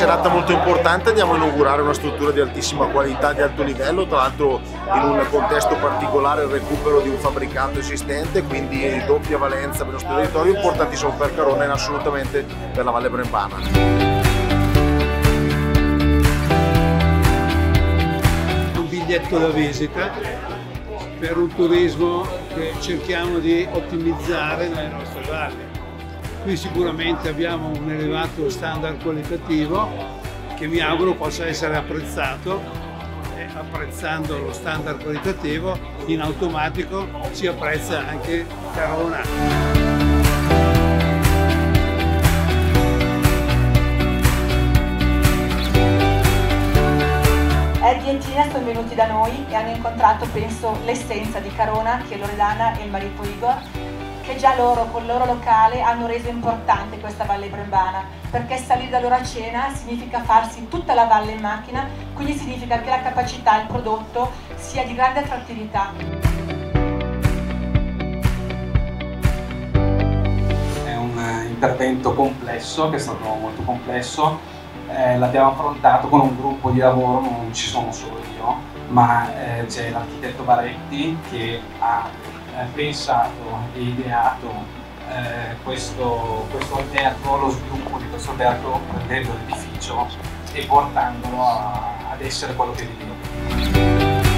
serata molto importante, andiamo a inaugurare una struttura di altissima qualità, di alto livello, tra l'altro in un contesto particolare, il recupero di un fabbricato esistente, quindi doppia valenza per il nostro territorio, importantissimo per Carona e assolutamente per la Valle Brembana. Un biglietto da visita per un turismo che cerchiamo di ottimizzare nelle nostre valli. Qui sicuramente abbiamo un elevato standard qualitativo che mi auguro possa essere apprezzato, e apprezzando lo standard qualitativo in automatico si apprezza anche Carona. Eddie e Tina sono venuti da noi e hanno incontrato, penso, l'essenza di Carona, che è Loredana e il marito Igor, che già loro, col loro locale, hanno reso importante questa Valle Brembana, perché salire da loro a cena significa farsi tutta la valle in macchina, quindi significa che la capacità, il prodotto, sia di grande attrattività. È un intervento complesso, che è stato molto complesso, l'abbiamo affrontato con un gruppo di lavoro, non ci sono solo io, ma c'è l'architetto Baretti che ha pensato e ideato questo albergo, lo sviluppo di questo albergo, prendendo l'edificio e portandolo ad essere quello che diventa.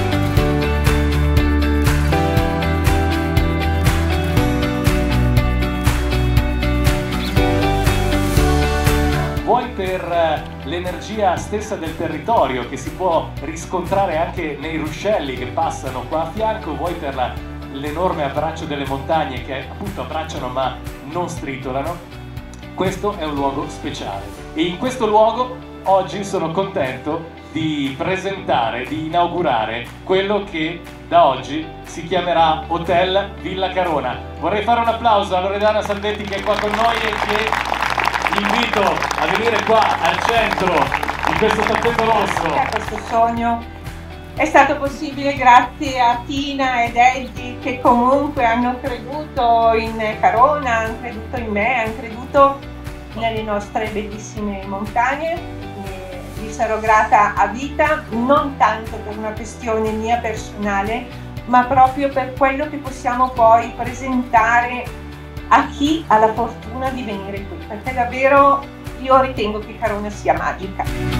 Vuoi per l'energia stessa del territorio che si può riscontrare anche nei ruscelli che passano qua a fianco, vuoi per l'enorme abbraccio delle montagne che appunto abbracciano ma non stritolano. Questo è un luogo speciale e in questo luogo oggi sono contento di presentare, di inaugurare quello che da oggi si chiamerà Hotel Villa Carona. Vorrei fare un applauso a Loredana Salvetti che è qua con noi e che invito a venire qua al centro di questo tappeto rosso. Questo sogno è stato possibile grazie a Tina ed Eddie, che comunque hanno creduto in Carona, hanno creduto in me, hanno creduto nelle nostre bellissime montagne. Vi sarò grata a vita, non tanto per una questione mia personale, ma proprio per quello che possiamo poi presentare a chi ha la fortuna di venire qui, perché davvero io ritengo che Carona sia magica.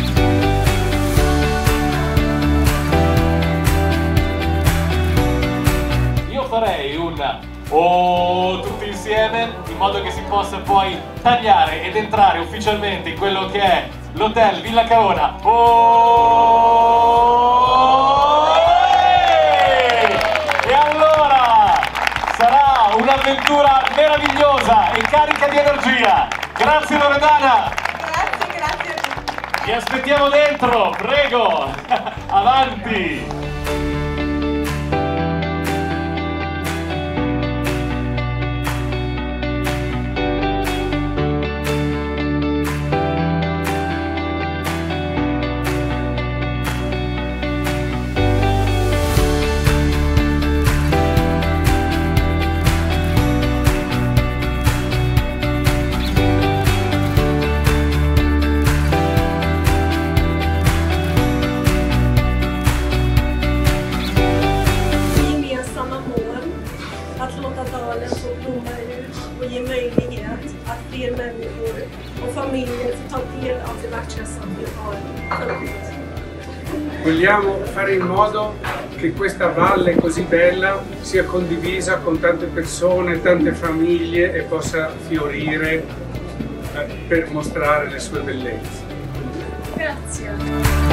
Io farei un "oh" tutti insieme, in modo che si possa poi tagliare ed entrare ufficialmente in quello che è l'Hotel Villa Carona. Oh! E allora sarà un'avventura meravigliosa e carica di energia. Grazie Loredana! Grazie a tutti! Vi aspettiamo dentro, prego! Avanti! Och ge möjlighet att fler människor och familjer får ta del av det vackra som vi har förut. Vogliamo fare in modo che questa valle così bella sia condivisa con tante persone, tante famiglie e possa fiorire per mostrare le sue bellezze. Grazie.